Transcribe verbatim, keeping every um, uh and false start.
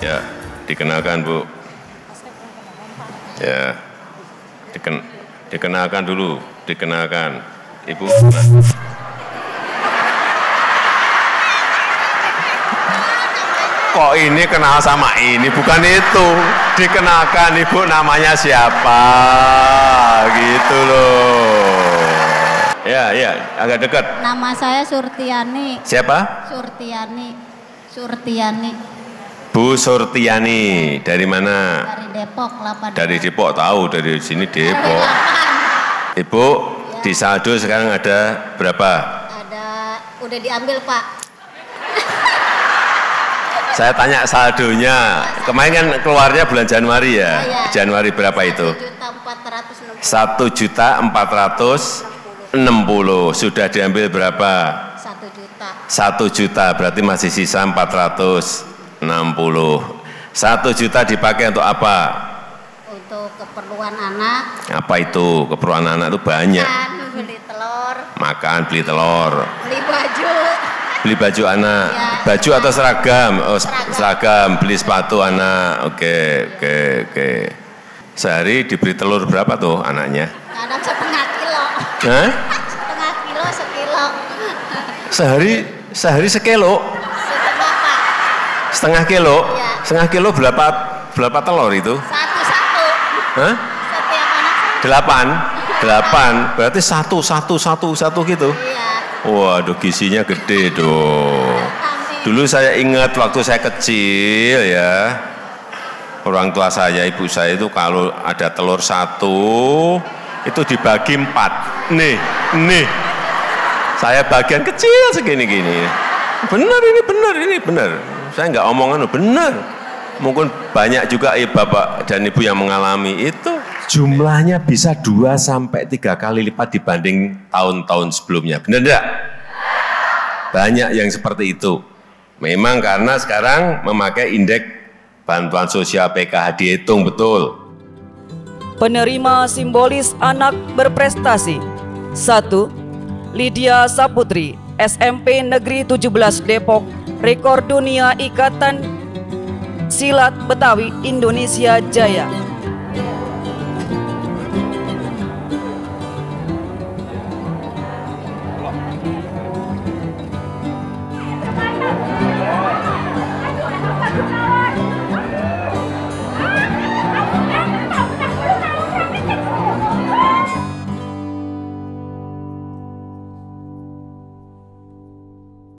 Ya, dikenalkan Bu. Ya, diken, dikenalkan dulu, dikenalkan. Ibu. Kok ini kenal sama ini, bukan itu. Dikenalkan Ibu namanya siapa, gitu loh. Ya, ya, agak dekat. Nama saya Surtiani. Siapa? Surtiani. Surtiani. Bu Surtiani, dari mana? Dari Depok, Lapan. Dari Depok, tahu dari sini Depok. Ibu, ya. Di saldo sekarang ada berapa? Ada, udah diambil Pak. Saya tanya saldonya. Kemarin kan keluarnya bulan Januari ya? Ya, ya. Januari berapa itu? satu juta empat ratus enam satu juta empat ratus enam puluh. puluh. Sudah diambil berapa? Satu juta. Satu juta, berarti masih sisa empat ratus enam puluh. Satu juta dipakai untuk apa? Untuk keperluan anak. Apa itu? Keperluan anak itu banyak. Makan, beli telur. Makan, beli telur. Beli baju. Beli baju anak. Ya. Baju atau seragam? Oh, seragam. seragam. Beli sepatu anak. Oke, oke, oke. Sehari diberi telur berapa tuh anaknya? Kadang setengah kilo. Hah? Setengah kilo, sekilo. Sehari, sehari sekilo? Setengah Pak. Setengah kilo? Ya. Setengah kilo berapa berapa telur itu? Satu-satu. Hah? Setiap anak satu. Delapan? Delapan. Berarti satu, satu, satu, satu gitu? Iya. Waduh, gizinya gede dong. Dulu saya ingat waktu saya kecil ya, orang tua saya, ibu saya itu kalau ada telur satu, itu dibagi empat. Nih, nih. Saya bagian kecil segini-gini. Benar ini, benar ini, benar. Saya nggak omongan, benar. Mungkin banyak juga eh, bapak dan ibu yang mengalami itu. Jumlahnya bisa dua sampai tiga kali lipat dibanding tahun-tahun sebelumnya. Benar enggak? Banyak yang seperti itu. Memang karena sekarang memakai indeks bantuan sosial P K H dihitung betul. Penerima simbolis anak berprestasi. satu. Lydia Saputri, S M P Negeri tujuh belas Depok, rekor dunia Ikatan Silat Betawi Indonesia Jaya.